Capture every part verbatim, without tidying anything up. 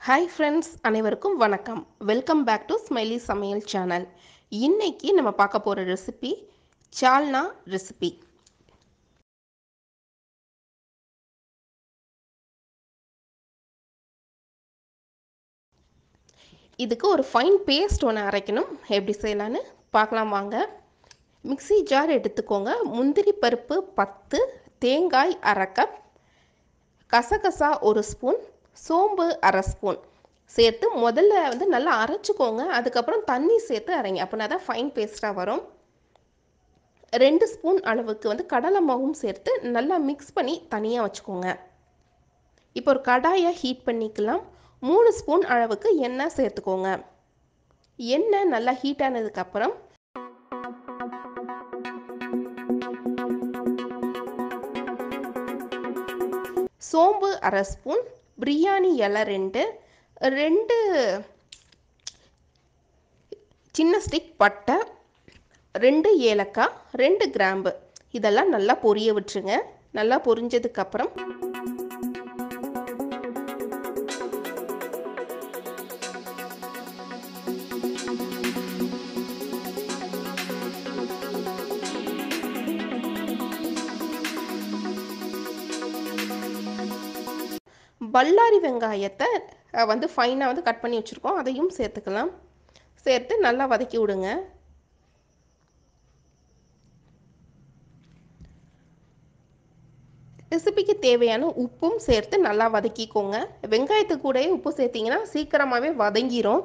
Hi friends, அனைவருக்கும் வணக்கம். Welcome back to SmileySamayal channel. இன்னைக்கு நம்ம பார்க்க போற ரெசிபி சால்னா ரெசிபி. இதுக்கு ஒரு ஃபைன் பேஸ்ட் ஒன்று அரைக்கணும். எப்படி செய்யலான்னு பார்க்கலாம் வாங்க. மிக்ஸி ஜார் எடுத்துக்கோங்க. முந்திரி பருப்பு பத்து, தேங்காய் அரை கப், கசகசா ஒரு ஸ்பூன், சோம்பு அரை ஸ்பூன் சேர்த்து முதல்ல வந்து நல்லா அரைச்சிக்கோங்க. அதுக்கப்புறம் தண்ணி சேர்த்து அரைங்க. அப்படின்னா தான் ஃபைன் பேஸ்ட்டாக வரும். ரெண்டு ஸ்பூன் அளவுக்கு வந்து கடலை மாவும் சேர்த்து நல்லா மிக்ஸ் பண்ணி தனியாக வச்சுக்கோங்க. இப்போ ஒரு கடாயை ஹீட் பண்ணிக்கலாம். மூணு ஸ்பூன் அளவுக்கு எண்ணெய் சேர்த்துக்கோங்க. எண்ணெய் நல்லா ஹீட் ஆனதுக்கப்புறம் சோம்பு அரை ஸ்பூன், பிரியாணி இலை ரெண்டு, ரெண்டு சின்ன ஸ்டிக் பட்டை, ரெண்டு ஏலக்காய், ரெண்டு கிராம்பு இதெல்லாம் நல்லா பொரிய விட்டுருங்க. நல்லா பொரிஞ்சதுக்கப்புறம் பல்லாரி வெங்காயத்தை வந்து ஃபைனாக வந்து கட் பண்ணி வச்சுருக்கோம். அதையும் சேர்த்துக்கலாம். சேர்த்து நல்லா வதக்கி விடுங்க. ரெசிபிக்கு தேவையான உப்பும் சேர்த்து நல்லா வதக்கிக்கோங்க. வெங்காயத்து கூடயே உப்பு சேர்த்திங்கன்னா சீக்கிரமாகவே வதங்கிரும்.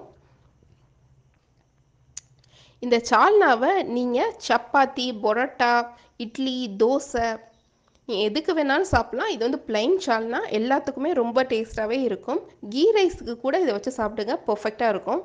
இந்த சால்னாவை நீங்கள் சப்பாத்தி, பரோட்டா, இட்லி, தோசை எதுக்கு வேணாலும் சாப்பிட்லாம். இது வந்து பிளைன் சால்னா எல்லாத்துக்குமே ரொம்ப டேஸ்ட்டாகவே இருக்கும். கீ ரைஸுக்கு கூட இதை வச்சு சாப்பிடுங்க, பர்ஃபெக்டாக இருக்கும்.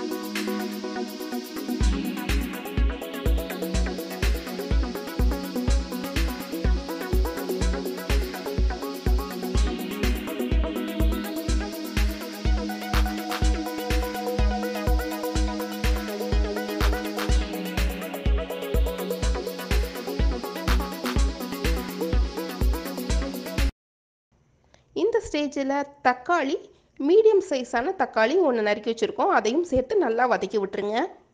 இந்த ஸ்டேஜில் தக்காளி, மீடியம் சைஸான தக்காளி ஒன்று நறுக்கி வச்சுருக்கோம். அதையும் சேர்த்து நல்லா வதக்கி விட்டுருங்க.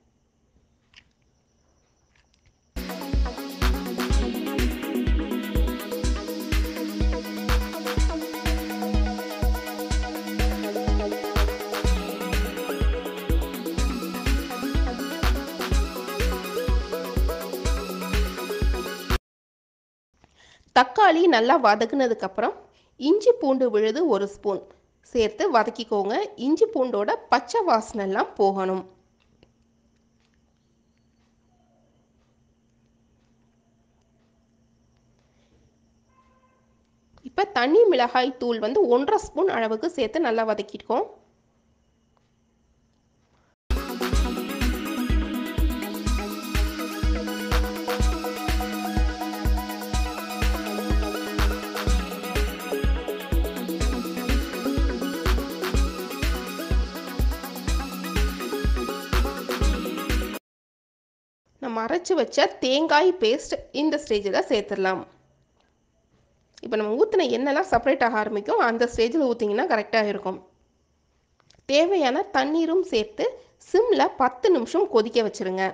தக்காளி நல்லா வதக்குனதுக்கப்புறம் இஞ்சி பூண்டு விழுது ஒரு ஸ்பூன் சேர்த்து வதக்கிக்கோங்க. இஞ்சி பூண்டோட பச்சை வாசனைலாம் போகணும். இப்போ தனி மிளகாய் தூள் வந்து ஒன்றரை ஸ்பூன் அளவுக்கு சேர்த்து நல்லா வதக்கிக்கோம். நம்ம அரைச்சி வச்ச தேங்காய் பேஸ்ட் இந்த ஸ்டேஜில் சேர்த்துடலாம். இப்போ நம்ம ஊற்றின எண்ணெய்லாம் செப்பரேட் ஆக ஆரம்பிக்கும். அந்த ஸ்டேஜில் ஊற்றிங்கன்னா கரெக்டாக இருக்கும். தேவையான தண்ணீரும் சேர்த்து சிம்மில் பத்து நிமிஷம் கொதிக்க வச்சுருங்க.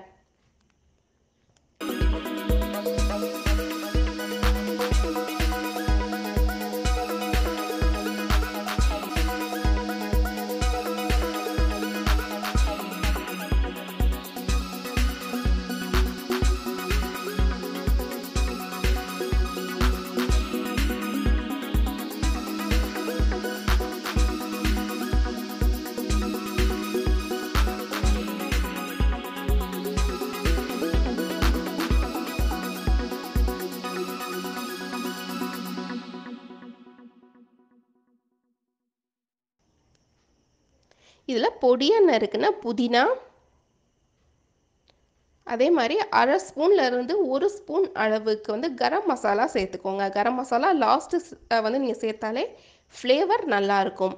இதில் பொடியாக நறுக்குன புதினா, அதே மாதிரி அரை ஸ்பூன்ல இருந்து ஒரு ஸ்பூன் அளவுக்கு வந்து கரம் மசாலா சேர்த்துக்கோங்க. கரம் மசாலா லாஸ்ட்டு வந்து நீங்கள் சேர்த்தாலே ஃப்ளேவர் நல்லாயிருக்கும்.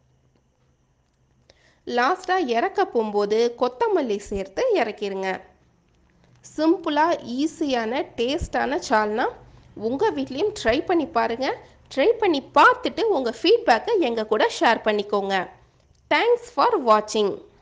லாஸ்ட்டாக இறக்க போகும்போது கொத்தமல்லி சேர்த்து இறக்கிடுங்க. சிம்பிளாக ஈஸியான டேஸ்டான சால்னா உங்கள் வீட்லேயும் ட்ரை பண்ணி பாருங்கள். ட்ரை பண்ணி பார்த்துட்டு உங்கள் ஃபீட்பேக்கை எங்கள் கூட ஷேர் பண்ணிக்கோங்க. தேங்க்ஸ் ஃபார் வாட்சிங்.